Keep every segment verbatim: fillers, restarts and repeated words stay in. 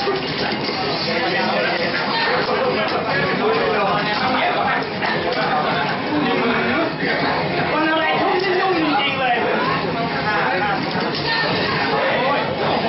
คนอะไรทุ่มยุ่งจริงๆเลยโอ้โห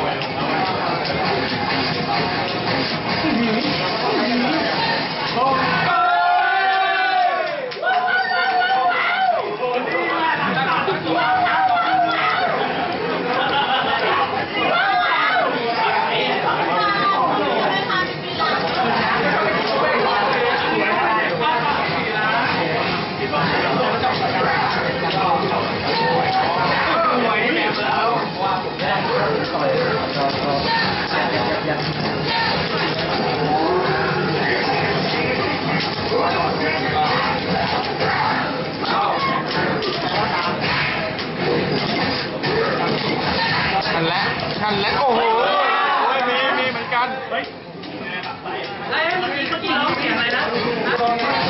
ทันแล้วทันแล้วโอ้โหมีมีเหมือนกันอะไรเมื่อกี้เมื่อกี้เราเสียงอะไรนะพูด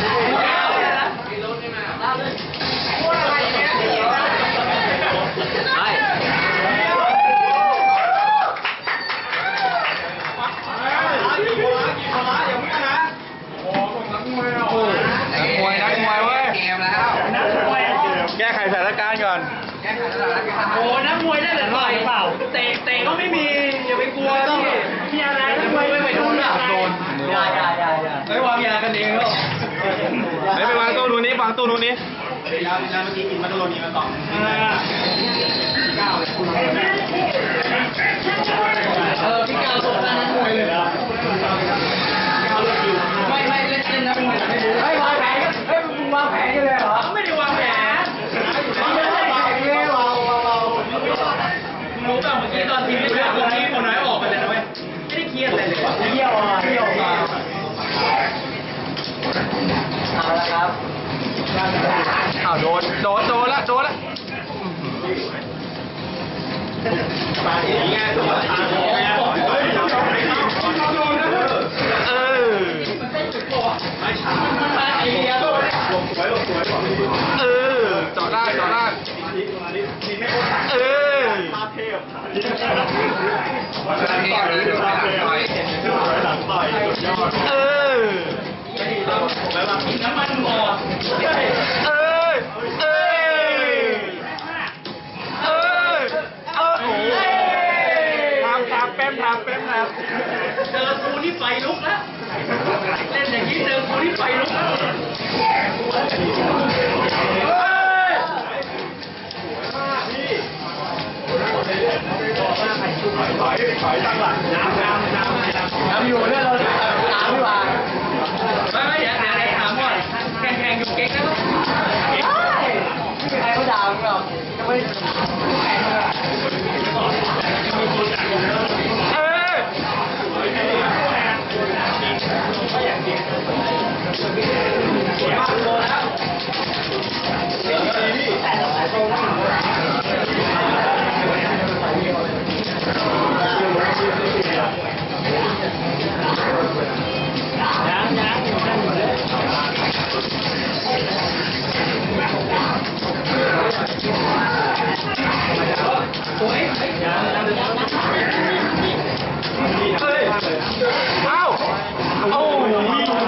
อะไรเนี่ยใช่นักมวยนักมวยเว้ยเกมแล้วนักมวยแก้ไขสถานการณ์ก่อนแก้ไขสถานการณ์โอ้นักมวยได้แต่ต่อยเปล่าเตะเตะก็ไม่มีอย่าไปกลัวพี่มีอะไรนักมวยไม่ไปโดนโดนยายายายาไม่วางยากันเองหรอกไม่ไปวางตู้นู้นนี้วางตู้นู้นนี้ยาเมื่อกี้กินมัตโตโรนีมาสองเออพี่กาวส่งนักมวยเลยไม่ไม่เล่นเล่นนักมวยไม่รู้ไม่วางแผนเฮ้ยมึงวางแผนกันเลยเหรอไม่ได้วางแผนไม่ได้วางแผนเลยวางวางวางรู้ป่ะเมื่อกี้ตอนทีมเรื่องเมื่อกี้คนน้อยออกไปเลยนะเว้ยไม่ได้เครียดอะไรเลยเที่ยวอ่ะเที่ยวอ่ะเอาละครับอ้าวโดนโดนโดนละโดนละมาอย่างเงี้ยตัวทางเออไม่ช้าไม่ไอ้เหี้ยลงสวยลงสวยเออเจาะได้เจาะได้เออท่าเทพท่าเทพนี้ดูหลังต่อยหลังต่อยยอดเออแล้วแบบน้ำมันหมดเออเออเออเออโอ้ทำทำเป็นทำเป็นครับเจอกูนี่ไฟลุกแล้วเล่นอย่างนี้เจอกูนี่ไฟลุกแล้วถอยถอยตั้งหลักน้ำน้ำน้ำน้ำอยู่เนี่ยเราถามดีกว่าไม่ไม่อย่าอย่าถามก่อนแข่งแข่งอยู่เก่งนะไม่ใครเขาด่าหรอกจะไม่แข่งเลยเออสวยมากโดนแล้วเดี๋ยวดีพี่ยังยังอยู่นั่นอยู่เลยโอ้ยยังยังเฮ้ยเอ้าโอ้ไม่ได้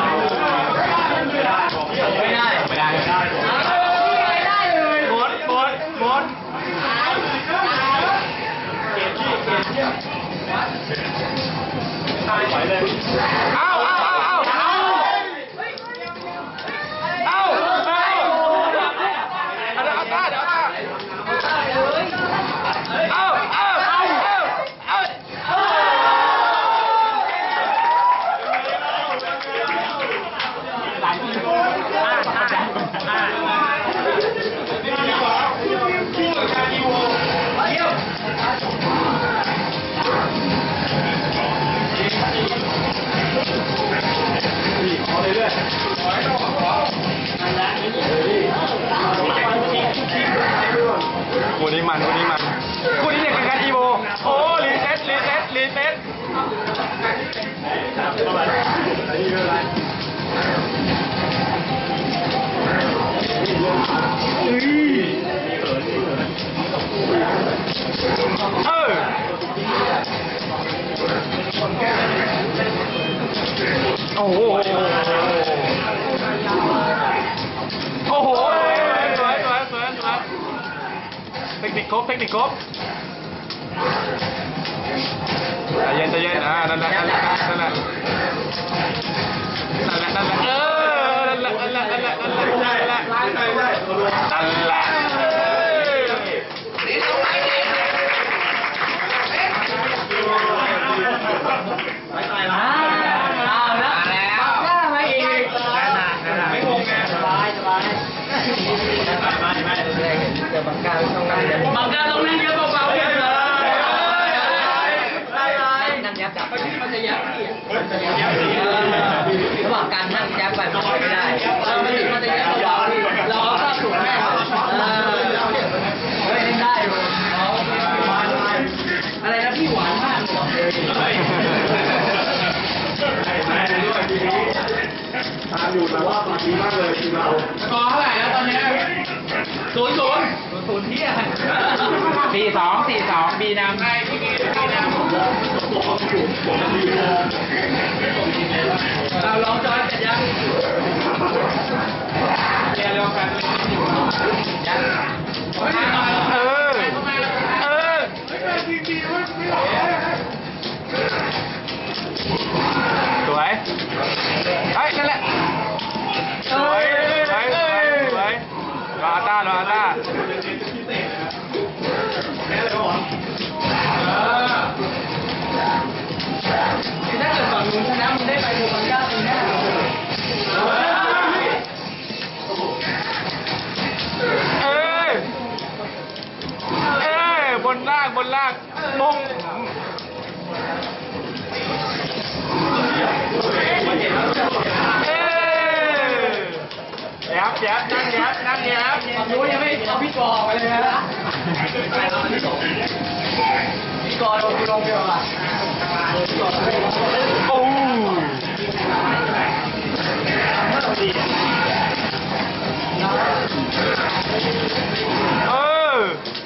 ไม่ได้ไม่ได้ไม่ได้เลยหมดหมดหมดเกมที่เกมที่ตายไปเลยเอ้าเอ้าเอ้าเอ้าเอ้าเอ้าเอ้าเดี๋ยวเอาตาเดี๋ยวเอาตาเอ้าเอ้าเอ้าเอ้าเอ้าหลายทีห้าห้าห้านี่ดีกว่าคู่กับการอีโวเยี่ยมโหโอ้โหสวยสวยสวยสวยเทคนิคครบเทคนิคครบใจเย็นใจเย็นอ่านั่นแหละนั่นแหละนั่นแหละนั่นแหละนั่นแหละเออนั่นแหละนั่นแหละนั่นแหละนั่นแหละนั่นแหละนั่นแหละเอาแล้วกล้ามาอีกไม่งงไงสบายสบายเดี๋ยวบังกาต้องนั่งเยอะบังกาต้องนั่งเยอะเบาๆเลยนั่งยับจับมันจะยับระหว่างการนั่งยับไปมันไม่ได้เราไม่ถึงมันจะยับเบาๆเราก็ถูกแม่เฮ้ยเล่นได้อะไรนะพี่หวานมากตามอยู่แต่ว่าปากดีมากเลยทีมเราสกอร์เท่าไหร่แล้วตอนนี้ศูนย์ศูนย์ศูนย์ที่อะไรสี่สองสี่สองบีนำใช่พี่บีนำเราลองจอยกันยังเรียนเร็วกันยังเออเออสวยเฮ้ยนั่นแหละสวยสวยสวยสวยรออาต้ารออาต้าถ้าเกิดฝั่งนู้นชนะมึงได้ไปโบบังก้าปีหน้าเออเออบนล่างบนล่างมงเออยับยับนั่งยับนั่งยับฝั่งนู้นยังไม่เอาพี่กอไปเลยนะพี่กอโดนกูลงเดียวอ่ะโอ้เออ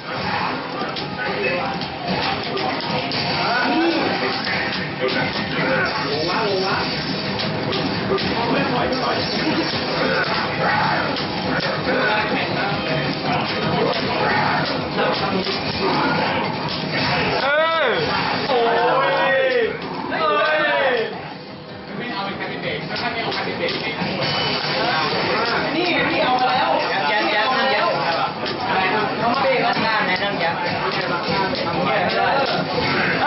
เออโอ้ยเอ้ยไม่เอาเป็นแคปิเตนถ้าไม่เอาแคปิเตนนี่พี่เอามาแล้วยับยับนั่งยับอะไรนะเขาไม่ได้รับงานนะนั่งยับทำแค่ไม่ได้เอ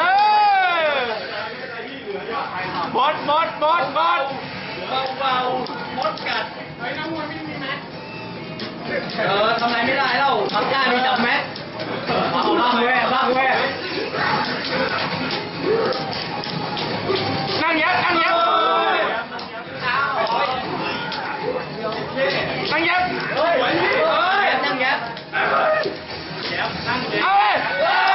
อบดบดบดบดเบาๆมดกัดเฮ้ยน้ำมันไม่มีแมสเออทำอะไรไม่ได้แล้วทำได้มีจับแมสบ้างบ้างแว่บ้างแว่นั่งยับนั่งยับนั่งยับเฮ้ยนั่งยับเอ้ย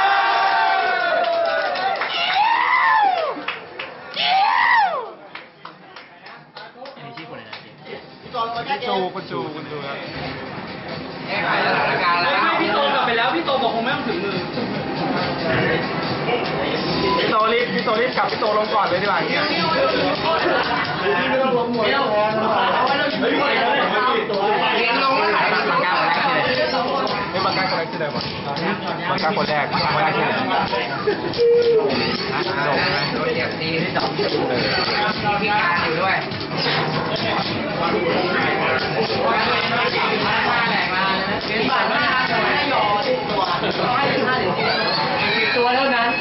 จูคุณจูคุณจูครับแก้ไขสถานการณ์แล้วพี่โตกลับไปแล้วพี่โตบอกคงไม่ต้องถึงมือพี่โตรีบพี่โตรีบกลับพี่โตลงก่อนเลยดีกว่าอย่างเงี้ยไม่ต้องลงหมดแล้วเอาไว้แล้วช่วยเลยเรียนลงแล้วไหนบังกาคนแรกไม่บังกาคนแรกคืออะไรวะบังกาคนแรกบังกาคืออะไรจบไหมโดนเหยียบตีที่สองมีพิการอยู่ด้วยเป็นบาทว่าให้หยอสิบตัวให้ห้าหรือสิบตัวเท่านั้น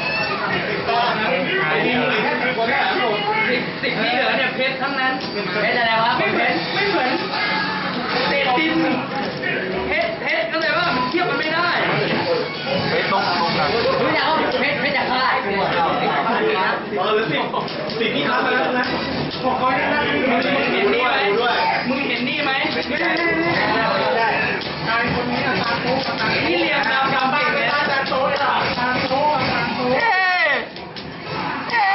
สิบสิบที่เหลือเนี่ยเพชรทั้งนั้นเพชรอะไรวะไม่เพชรไม่เหมือนเศษดินเพชรเพชรก็เลยว่ามันเทียบกันไม่ได้เพชรตรงตรงกันไม่อยากเอาเพชรเพชรจะฆ่าไอ้กูเราเออหรือสิสินี่ทำไปแล้วนะบอกเขาได้นะมึงเห็นนี่ไหมมึงเห็นนี่ไหมไม่ได้ไม่ได้นายคนนี้ตาโตตาโตนี่เรียงดำดำไปเลยตาโตเลยอ่ะตาโตตาโตเอ๊เอ๊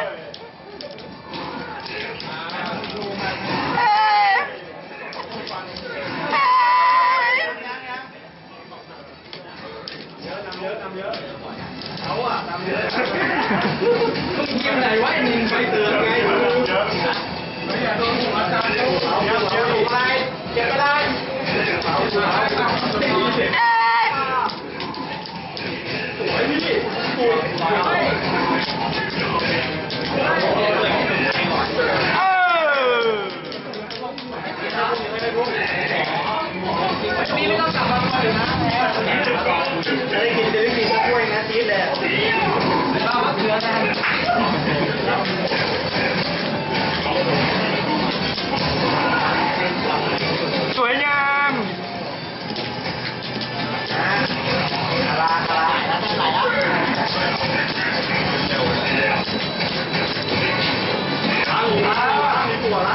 เขาอ่ะทำเยอะมึงเกี่ยวไหนวะไอ้มึงไปเตือนไงอะไรเก็บอะไรสวยพี่สวยเออนี่ไม่ต้องกลับมาเลยนะแพ้จะได้กินจะได้กินกล้วยนะจี๊ดเลยบ้ามะเขือนะสวยงามลาลาแล้วจะไหลแล้วทางหัวมีหัวละ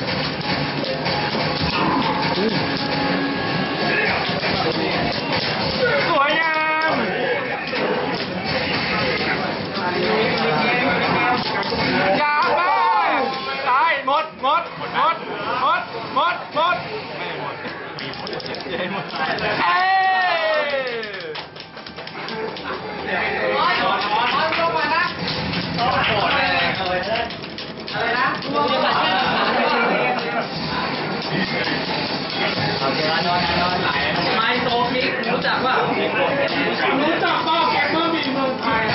สวยงามยาวมากตายหมดหมดหมดหมดหมดหมดไม่หมดมีหมดเอ้ยร้อยร้อยลงมานะอะไรนะรวมกันแค่สามไมโซพิกรู้จักป่ะรู้จักป่ะแกงบะหมี่เมืองไทย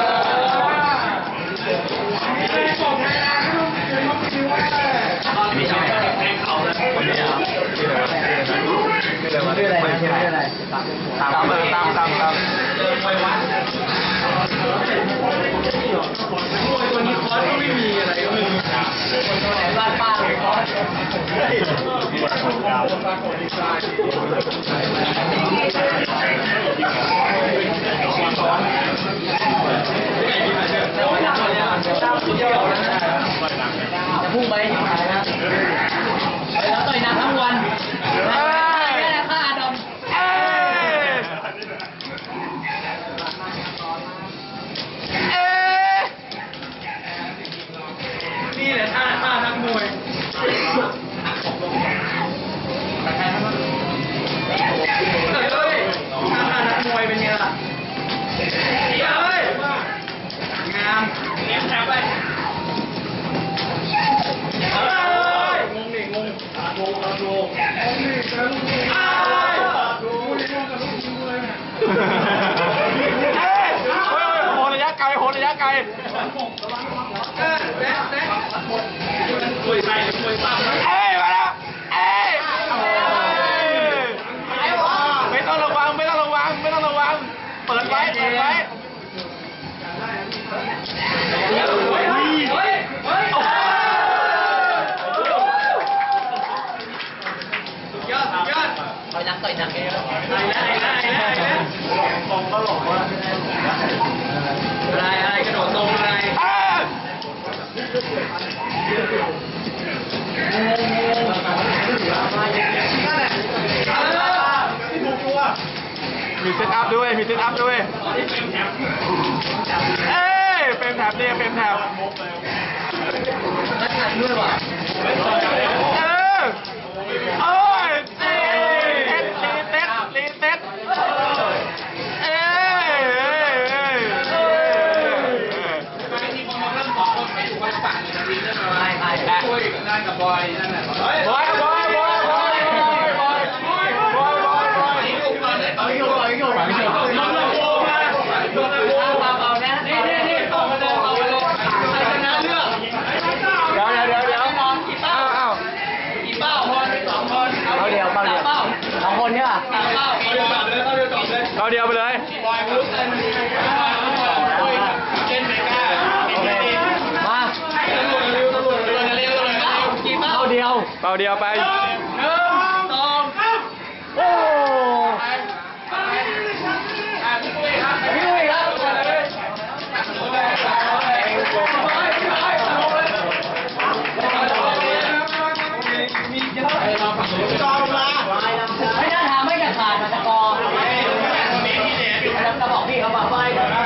ไอ้บอกไทยนะไม่ต้องเรียนมาคิดว่าไม่ใช่แกงเขาเลยคนนี้เหรอชื่ออะไรชื่ออะไรตามตามตามตามตามเดินไปวัดตัวนี้คอร์สก็ไม่มีอะไรก็ไม่รู้คนไหนบ้านป้าเลยคอร์จะพุ่งไปที่ไหนนะแล้วต่อยหนักทั้งวันนี่แหละค่าอาดอมนี่แหละท่าท่านักมวยเฮ้ยท่านักมวยเป็นไงล่ะเฮ้ยงามเลี้ยงแถวไปเฮ้ยงงดิงงอาโกอาโกงงดิกระลุกอ้าวดูดิงงกระลุกดูเลยเอ้ยโอ้ยโหระยะไกลโหระยะไกลเออแบ๊ะแบ๊ะคุยไปคุยปั๊บเอ้ยมาแล้วเอ้ยไม่ต้องระวังไม่ต้องระวังไม่ต้องระวังเปิดไว้เปิดไว้เฮ้ยเฮ้ยเฮ้ยสุดยอดสุดยอดต่อยหนักต่อยหนักเลยไอ้แล้วไอ้แล้วไอ้แล้วไอ้แล้วตรงก็หลงว่าอะไรอะไรกระโดดตรงอะไรมีเซตอัพด้วยมีเซตอัพด้วยเอ้ยเป็นแถบเนี่ยเป็นแถบนักขัดด้วยว่ะเออโอ้ยเอ้ยเต็ดเต็ดเต็ดเต็ดเอ้ยเอ้ยเอ้ยเอ้ยไปที่พอมาเริ่มสองคนไปอยู่คนปากอยู่ดีเรื่องอะไรไปคุยกับนายกับบอยนั่นแหละบอยบอยบอยบอยบอยบอยบอยบอยบอยเอาอยู่เอาอยู่เอาอยู่เอาอยู่เอาอยู่มาโดนโดนมาเบาๆนะนี่นี่นี่ต่อมาเลยต่อมาเลยใครชนะเลือกเดี๋ยวเดี๋ยวเดี๋ยวกี่เป้าอ้าวกี่เป้าคนสองคนเอาเดียวเป้าเดียวเป้าสองคนเนี่ยสามเป้าเอาเดียวจบเลยเอาเดียวจบเลยเอาเดียวไปเลยบอยลุกเลยเจนเมกามาตำรวจเร็วตำรวจเร็วเร็วเร็วกี่เป้าเอาเดียวเอาเดียวไปหนึ่งสองโอ้พี่ปุ้ยครับพี่ลุยครับจอมละไม่น่าทำไม่กระขาดมันจะกอจะบอกพี่เขาบอกไป